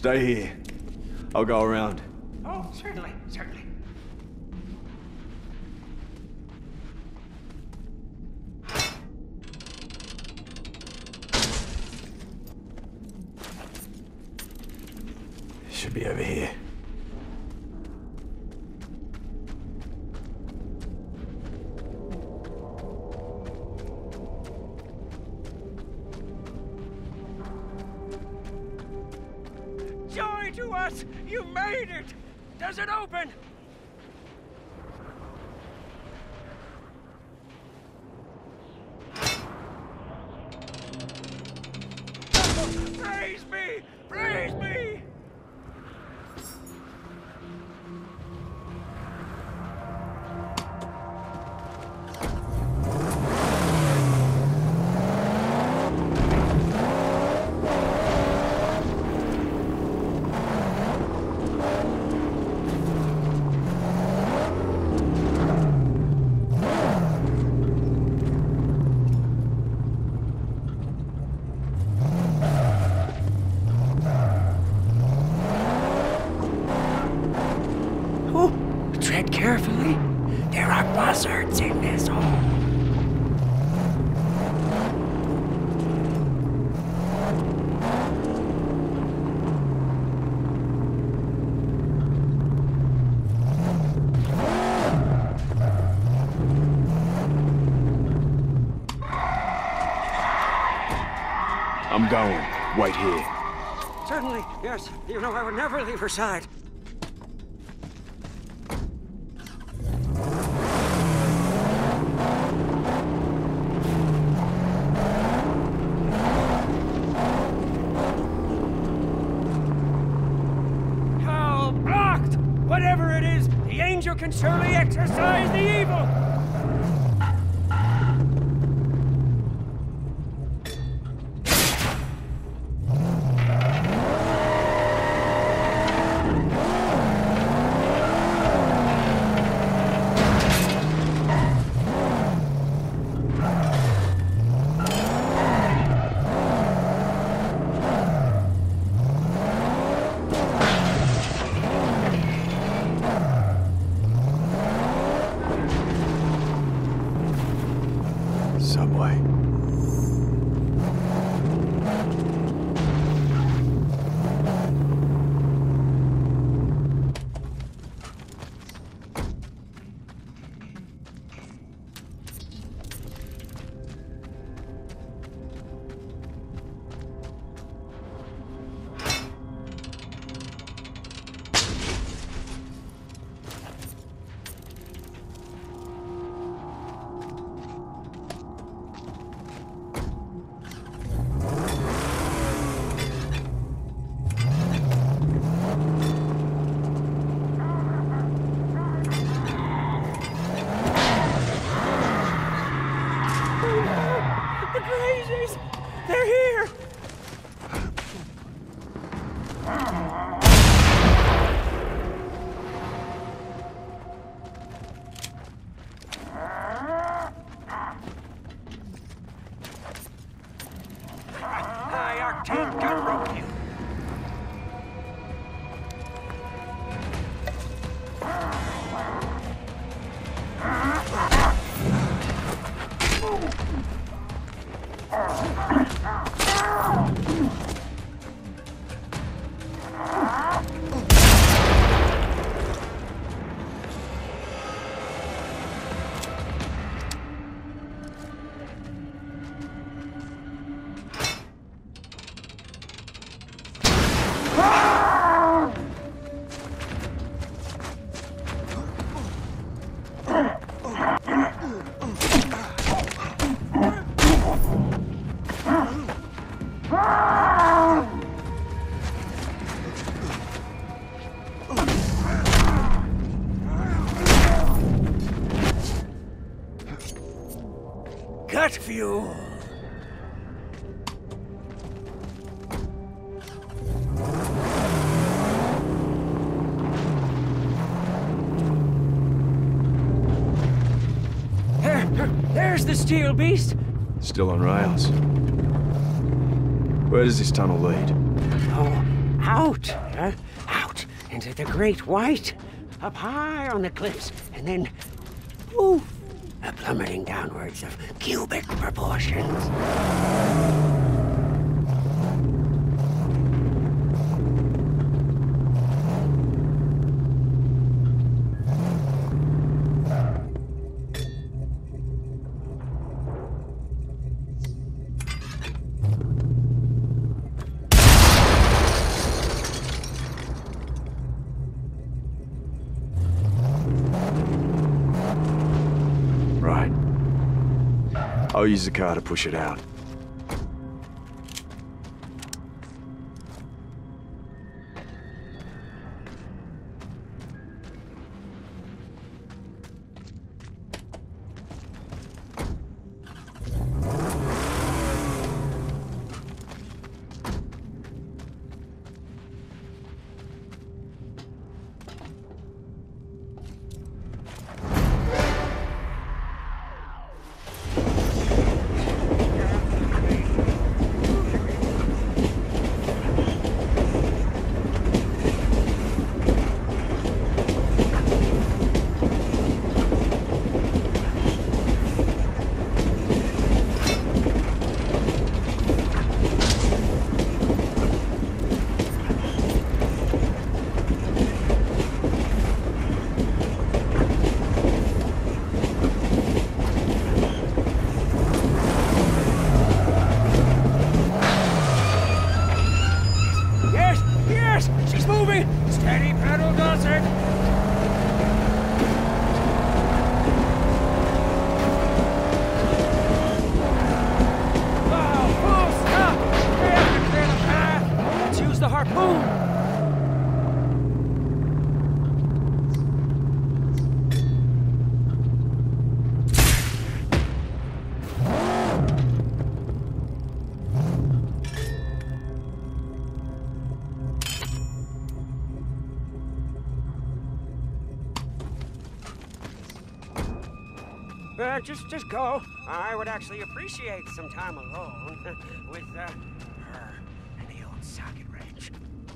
Stay here. I'll go around. Oh, certainly, certainly. Should be over here. Joy to us! You made it! Does it open? Praise me! Praise me! Tread carefully. There are buzzards in this hole. I'm going. Wait here. Certainly, yes. You know I would never leave her side. Whatever it is, the angel can surely exorcise the evil! Subway. The crazies! They're here! I can't rope you. Gut fuel. There's the steel beast. Still on rails. Where does this tunnel lead? Oh, Out, out into the great white, up high on the cliffs, and then, poof, plummeting downwards of cubic proportions. Right. I'll use the car to push it out. She's moving! Steady pedal does it! Oh, full stop! We have to clear the path! Let's use the harpoon! Just go. I would actually appreciate some time alone with her and the old socket wrench.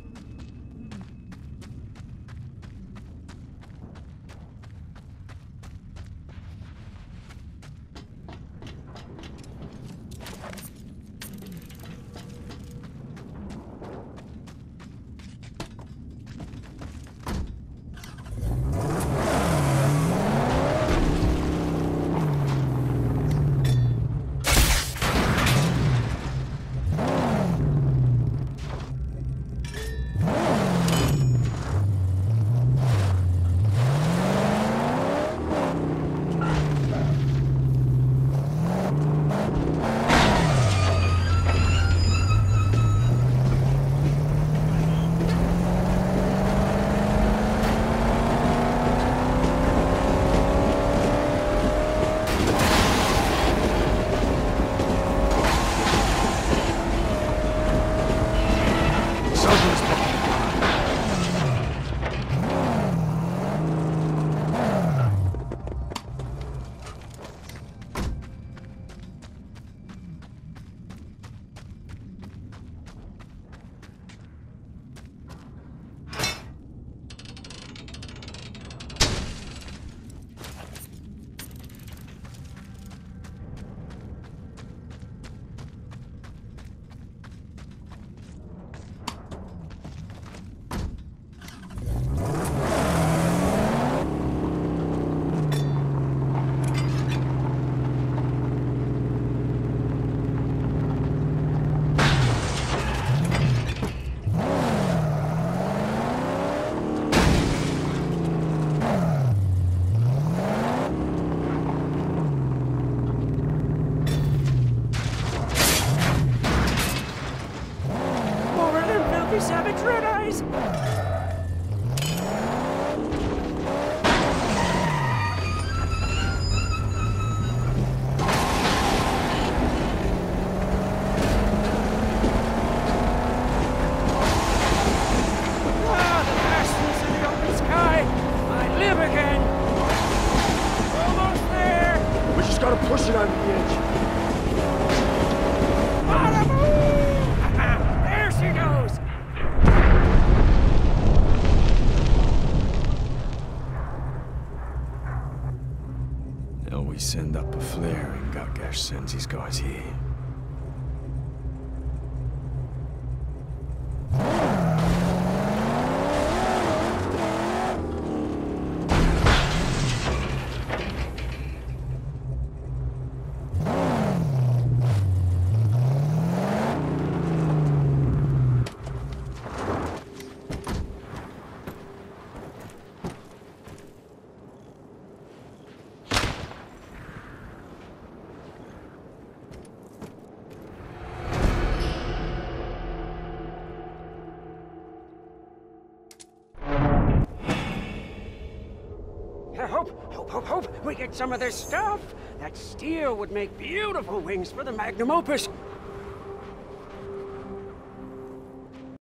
Savage red eyes! Ah, the bastards in the open sky! I live again! Almost there! We just gotta push it over the edge. Bada boom! There she goes! we send up a flare and Gatgash sends his guys here. Hope we get some of this stuff. That steel would make beautiful wings for the magnum opus.